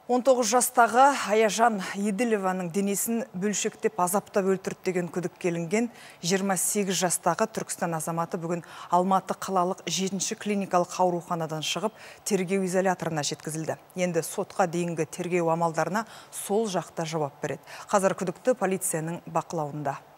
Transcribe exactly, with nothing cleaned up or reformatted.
он тоғыз жастағы Аяжан Еділованың денесін бөлшектеп азаптап өлтірді деген күдікке ілінген жиырма сегіз жастағы Түркістан азаматы бүгін Алматы қалалық жетінші клиникалық ауруханадан шығып, тергеу изоляторына жеткізілді. Енді сотқа дейінгі тергеу амалдарына сол жақта жауап береді. Қазір күдікті полицияның бақылауында.